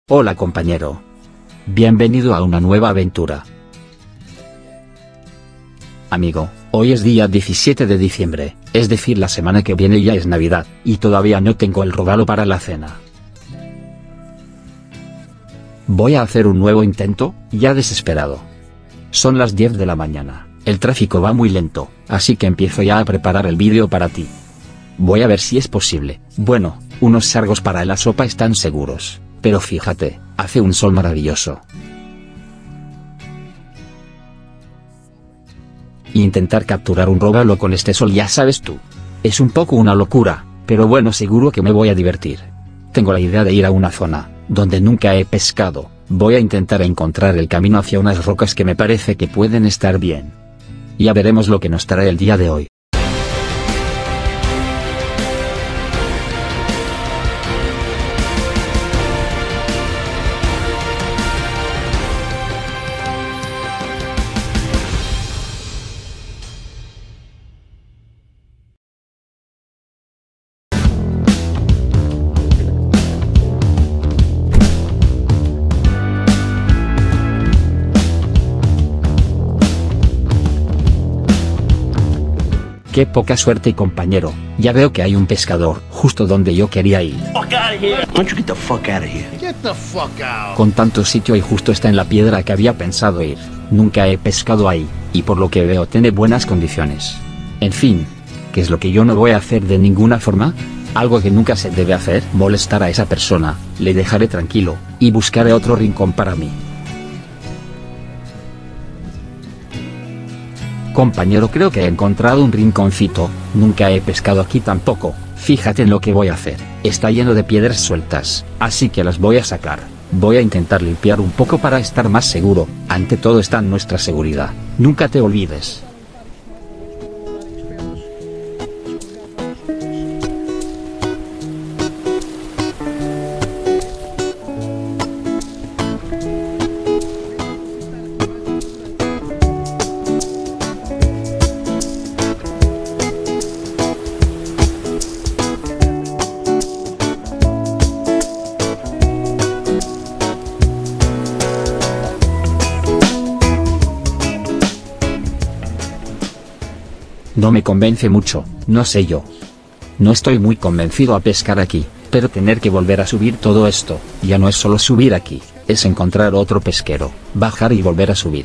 Hola compañero. Bienvenido a una nueva aventura. Amigo, hoy es día 17 de diciembre, es decir la semana que viene ya es Navidad, y todavía no tengo el regalo para la cena. Voy a hacer un nuevo intento, ya desesperado. Son las 10 de la mañana, el tráfico va muy lento, así que empiezo ya a preparar el vídeo para ti. Voy a ver si es posible. Bueno, unos sargos para la sopa están seguros. Pero fíjate, hace un sol maravilloso. Intentar capturar un róbalo con este sol, ya sabes tú. Es un poco una locura, pero bueno, seguro que me voy a divertir. Tengo la idea de ir a una zona donde nunca he pescado. Voy a intentar encontrar el camino hacia unas rocas que me parece que pueden estar bien. Ya veremos lo que nos trae el día de hoy. Qué poca suerte, compañero, ya veo que hay un pescador justo donde yo quería ir. Con tanto sitio y justo está en la piedra que había pensado ir. Nunca he pescado ahí, y por lo que veo tiene buenas condiciones. En fin, ¿qué es lo que yo no voy a hacer de ninguna forma? Algo que nunca se debe hacer: molestar a esa persona. Le dejaré tranquilo, y buscaré otro rincón para mí. Compañero, creo que he encontrado un rinconcito. Nunca he pescado aquí tampoco. Fíjate en lo que voy a hacer. Está lleno de piedras sueltas, así que las voy a sacar. Voy a intentar limpiar un poco para estar más seguro. Ante todo está nuestra seguridad. Nunca te olvides. No me convence mucho, no sé yo. No estoy muy convencido a pescar aquí, pero tener que volver a subir todo esto, ya no es solo subir aquí, es encontrar otro pesquero, bajar y volver a subir.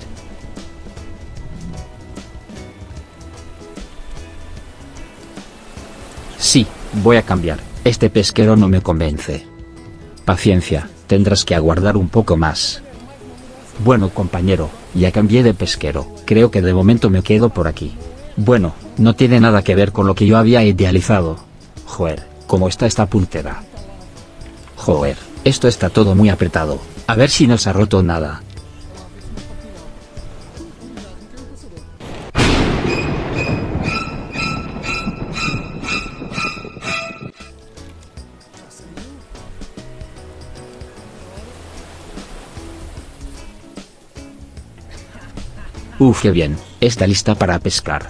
Sí, voy a cambiar, este pesquero no me convence. Paciencia, tendrás que aguardar un poco más. Bueno compañero, ya cambié de pesquero, creo que de momento me quedo por aquí. Bueno, no tiene nada que ver con lo que yo había idealizado. Joder, ¿cómo está esta puntera? Joder, esto está todo muy apretado, a ver si no se ha roto nada. Uf, qué bien, está lista para pescar.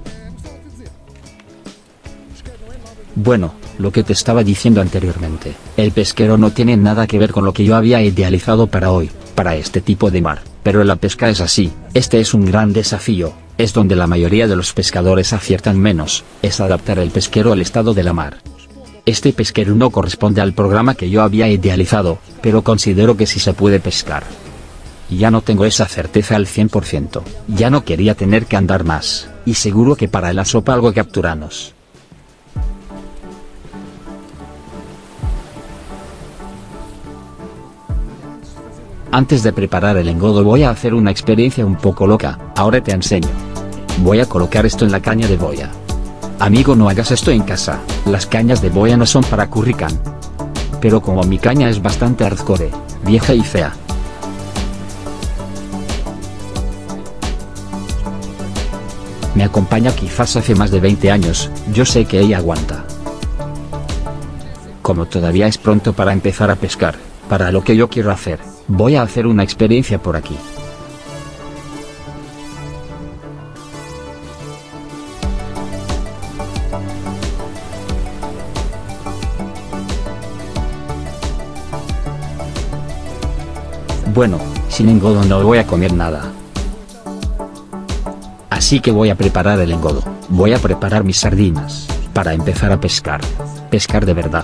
Bueno, lo que te estaba diciendo anteriormente, el pesquero no tiene nada que ver con lo que yo había idealizado para hoy, para este tipo de mar, pero la pesca es así, este es un gran desafío, es donde la mayoría de los pescadores aciertan menos, es adaptar el pesquero al estado de la mar. Este pesquero no corresponde al programa que yo había idealizado, pero considero que sí se puede pescar. Ya no tengo esa certeza al 100%, ya no quería tener que andar más, y seguro que para la sopa algo capturamos. Antes de preparar el engodo voy a hacer una experiencia un poco loca, ahora te enseño. Voy a colocar esto en la caña de boya. Amigo, no hagas esto en casa, las cañas de boya no son para curricán. Pero como mi caña es bastante hardcore, vieja y fea. Me acompaña quizás hace más de 20 años, yo sé que ella aguanta. Como todavía es pronto para empezar a pescar, para lo que yo quiero hacer, voy a hacer una experiencia por aquí. Bueno, sin engodo no voy a comer nada. Así que voy a preparar el engodo. Voy a preparar mis sardinas, para empezar a pescar. Pescar de verdad.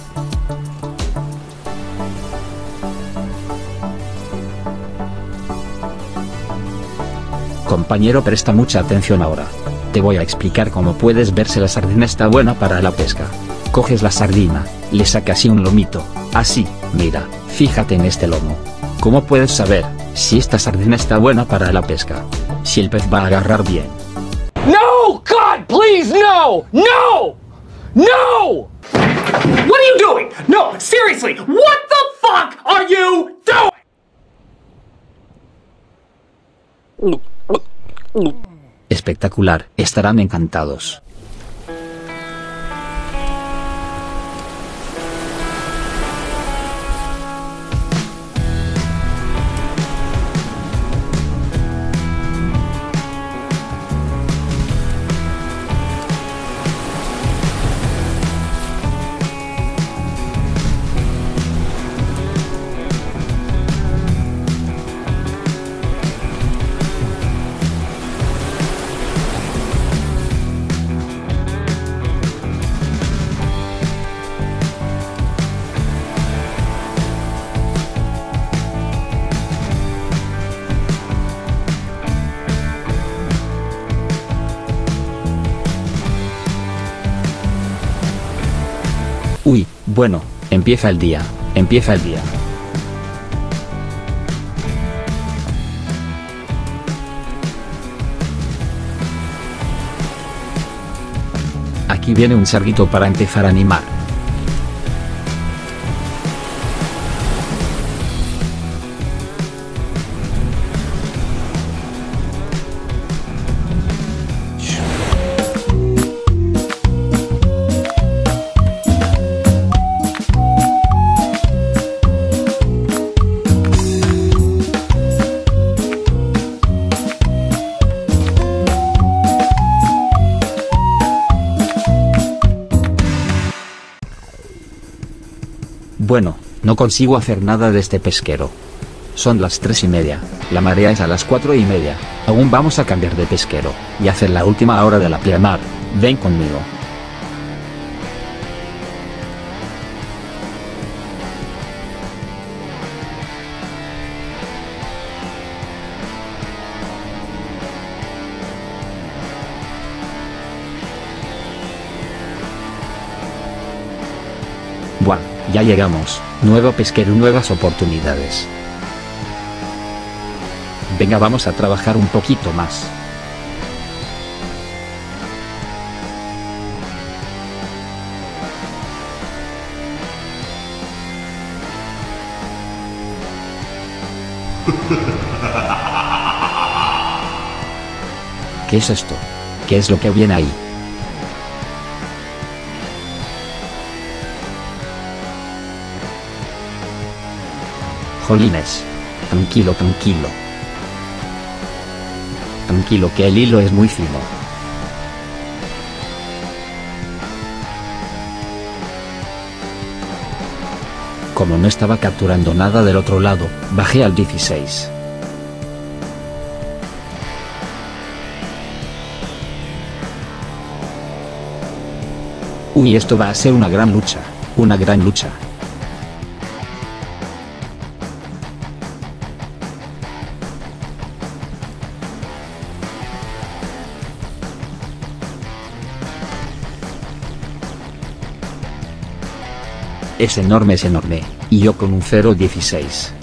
Compañero, presta mucha atención ahora. Te voy a explicar cómo puedes ver si la sardina está buena para la pesca. Coges la sardina, le sacas así un lomito, así, mira, fíjate en este lomo. ¿Cómo puedes saber si esta sardina está buena para la pesca? Si el pez va a agarrar bien. No! God, please, no! No! No! What are you doing? No, seriously, what the fuck are you doing? Espectacular, estarán encantados. Uy, bueno, empieza el día, empieza el día. Aquí viene un sarguito para empezar a animar. Bueno, no consigo hacer nada de este pesquero. Son las 3:30, la marea es a las 4:30, aún vamos a cambiar de pesquero, y hacer la última hora de la pleamar. Ven conmigo. Buah, ya llegamos, nuevo pesquero, nuevas oportunidades. Venga, vamos a trabajar un poquito más. ¿Qué es esto? ¿Qué es lo que viene ahí? Jolines. Tranquilo, tranquilo. Tranquilo, que el hilo es muy fino. Como no estaba capturando nada del otro lado, bajé al 16. Uy, esto va a ser una gran lucha, una gran lucha. Es enorme, y yo con un 0.16.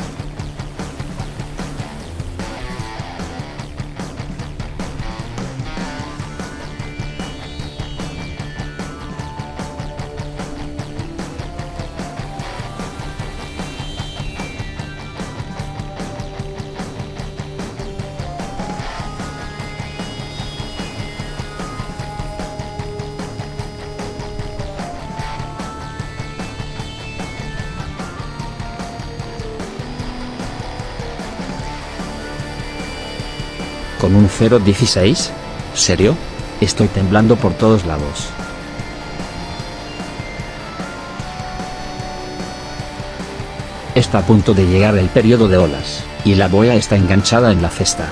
¿Con un 0.16? ¿Serio? Estoy temblando por todos lados. está a punto de llegar el periodo de olas, y la boya está enganchada en la cesta.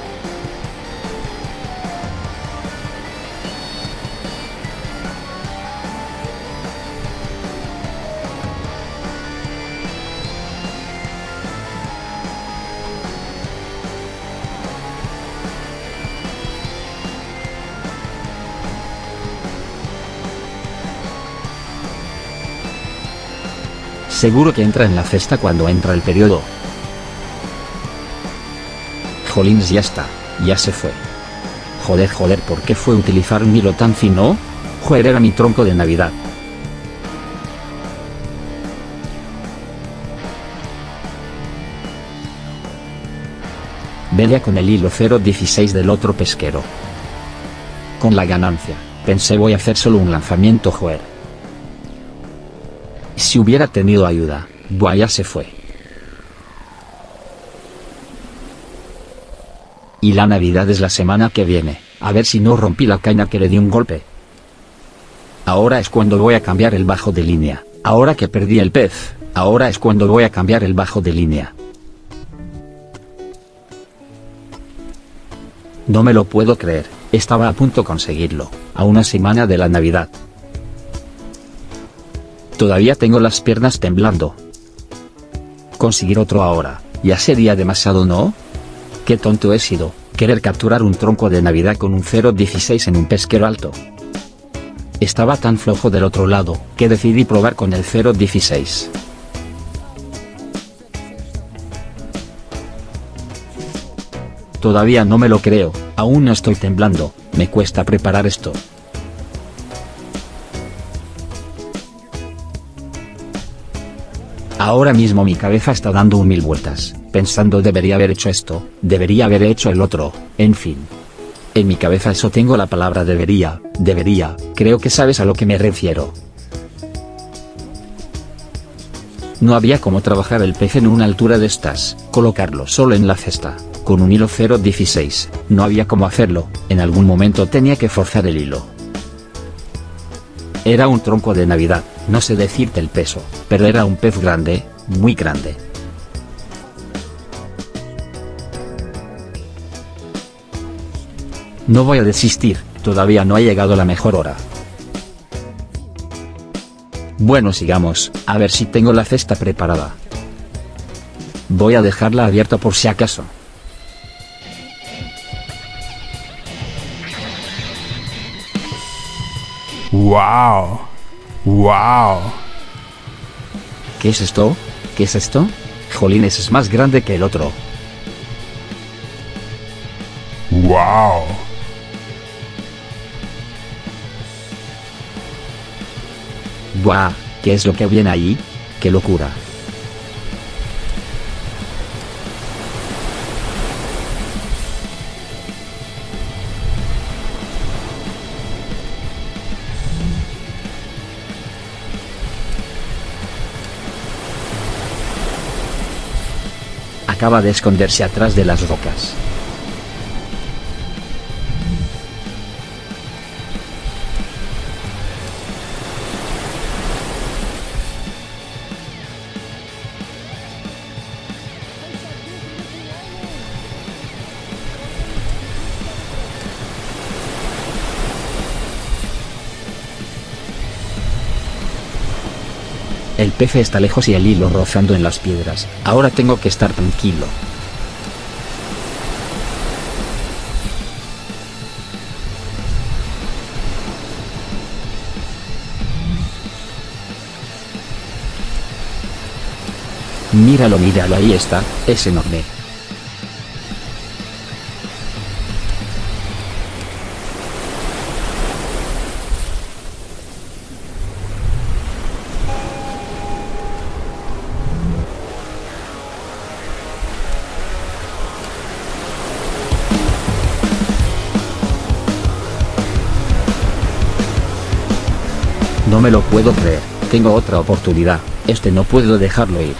Seguro que entra en la cesta cuando entra el periodo. Jolines, ya está, ya se fue. Joder, ¿por qué fue utilizar un hilo tan fino? Joder, era mi tronco de Navidad. Venía con el hilo 0.16 del otro pesquero. Con la ganancia, pensé voy a hacer solo un lanzamiento, joder. Si hubiera tenido ayuda, buah, ya se fue. Y la Navidad es la semana que viene, a ver si no rompí la caña que le di un golpe. Ahora es cuando voy a cambiar el bajo de línea, ahora que perdí el pez, ahora es cuando voy a cambiar el bajo de línea. No me lo puedo creer, estaba a punto de conseguirlo, a una semana de la Navidad. Todavía tengo las piernas temblando. Conseguir otro ahora, ya sería demasiado, ¿no? Qué tonto he sido, querer capturar un tronco de Navidad con un 0.16 en un pesquero alto. Estaba tan flojo del otro lado, que decidí probar con el 0.16. Todavía no me lo creo, aún no estoy temblando, me cuesta preparar esto. Ahora mismo mi cabeza está dando 1000 vueltas, pensando debería haber hecho esto, debería haber hecho el otro, en fin. En mi cabeza eso tengo la palabra debería, creo que sabes a lo que me refiero. No había cómo trabajar el pez en una altura de estas, colocarlo solo en la cesta, con un hilo 0.16, no había cómo hacerlo, en algún momento tenía que forzar el hilo. Era un tronco de Navidad, no sé decirte el peso, pero era un pez grande, muy grande. No voy a desistir, todavía no ha llegado la mejor hora. Bueno, sigamos, a ver si tengo la cesta preparada. Voy a dejarla abierta por si acaso. ¡Wow! ¡Wow! ¿Qué es esto? ¿Qué es esto? Jolines, es más grande que el otro. ¡Wow! ¡Buah! ¿Qué es lo que viene ahí? ¡Qué locura! Acaba de esconderse atrás de las rocas. El pez está lejos y el hilo rozando en las piedras, ahora tengo que estar tranquilo. Míralo, ahí está, es enorme. No me lo puedo creer, tengo otra oportunidad, no puedo dejarlo ir.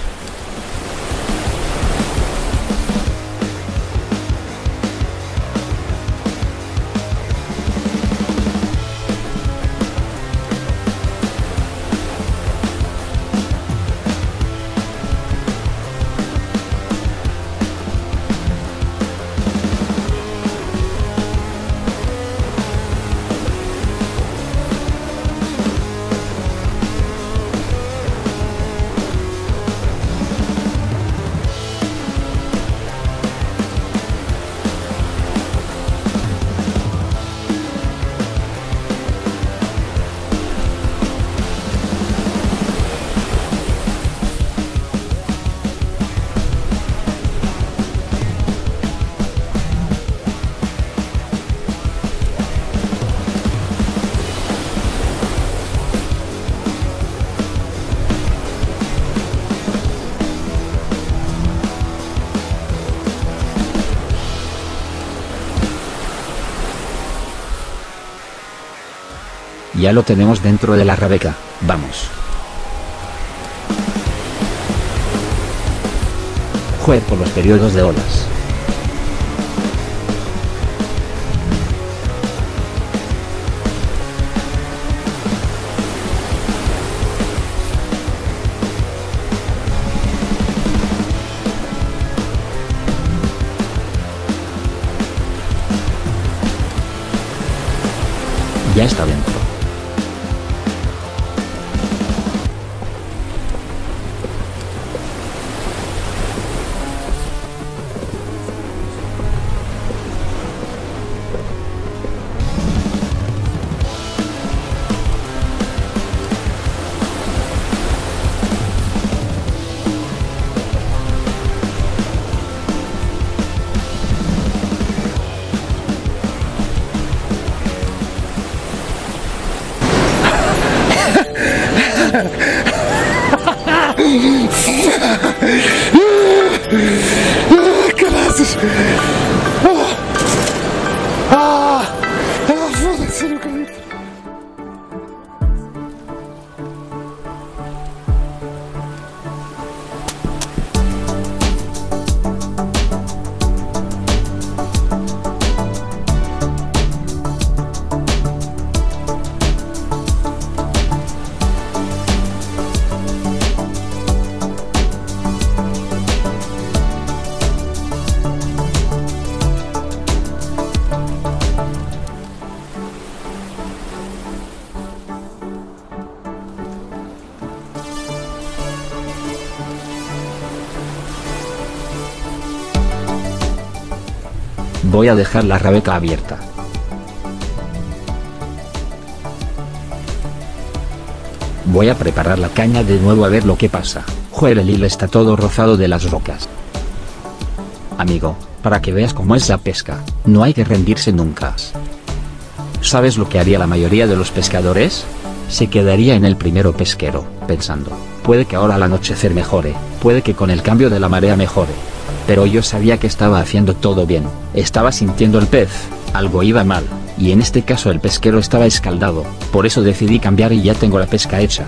Ya lo tenemos dentro de la rabeca, vamos. Joder por los periodos de olas. Ya está dentro. Graças! Foda-se, não acredito! Voy a dejar la rabeca abierta. Voy a preparar la caña de nuevo a ver lo que pasa. Joder, el hilo está todo rozado de las rocas. Amigo, para que veas cómo es la pesca, no hay que rendirse nunca. ¿Sabes lo que haría la mayoría de los pescadores? Se quedaría en el primero pesquero, pensando, puede que ahora al anochecer mejore, puede que con el cambio de la marea mejore. Pero yo sabía que estaba haciendo todo bien, estaba sintiendo el pez, algo iba mal, y en este caso el pesquero estaba escaldado, por eso decidí cambiar y ya tengo la pesca hecha.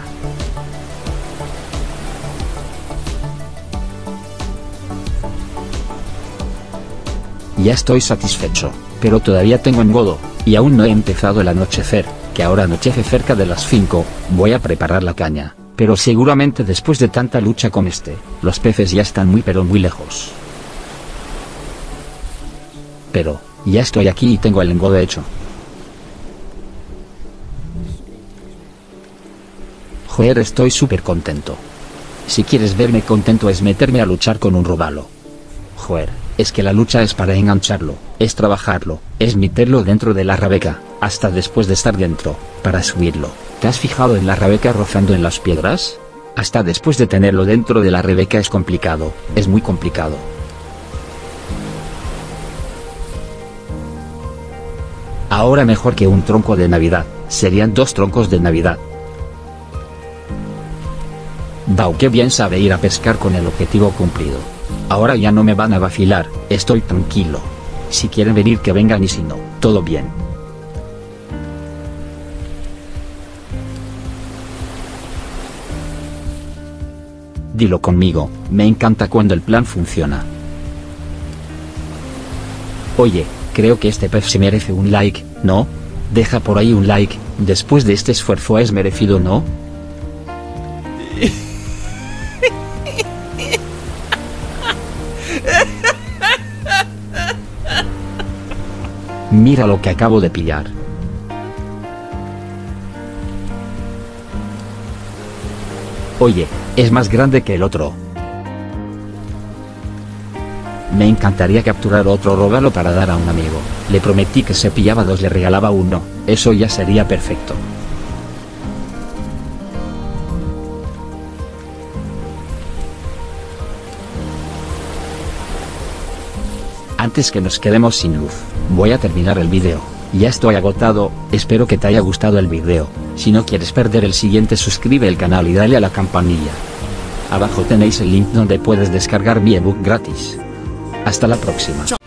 Ya estoy satisfecho, pero todavía tengo engodo, y aún no he empezado el anochecer, que ahora anochece cerca de las 5, voy a preparar la caña, pero seguramente después de tanta lucha con los peces ya están muy pero muy lejos. Pero, ya estoy aquí y tengo el engodo hecho. Joder, estoy súper contento. Si quieres verme contento es meterme a luchar con un robalo. Joder, es que la lucha es para engancharlo, es trabajarlo, es meterlo dentro de la rabeca, hasta después de estar dentro, para subirlo. ¿Te has fijado en la rabeca rozando en las piedras? Hasta después de tenerlo dentro de la rabeca es complicado, es muy complicado. Ahora mejor que un tronco de Navidad, serían 2 troncos de Navidad. Wow, qué bien sabe ir a pescar con el objetivo cumplido. Ahora ya no me van a vacilar, estoy tranquilo. Si quieren venir que vengan y si no, todo bien. Dilo conmigo, me encanta cuando el plan funciona. Oye, creo que este pez se merece un like, ¿no? Deja por ahí un like, después de este esfuerzo es merecido, ¿no? Mira lo que acabo de pillar. Oye, es más grande que el otro. Me encantaría capturar otro robalo para dar a un amigo. Le prometí que si pillaba 2 le regalaba uno, eso ya sería perfecto. Antes que nos quedemos sin luz, voy a terminar el vídeo. Ya estoy agotado, espero que te haya gustado el vídeo. Si no quieres perder el siguiente, suscribe el canal y dale a la campanilla. Abajo tenéis el link donde puedes descargar mi ebook gratis. Hasta la próxima.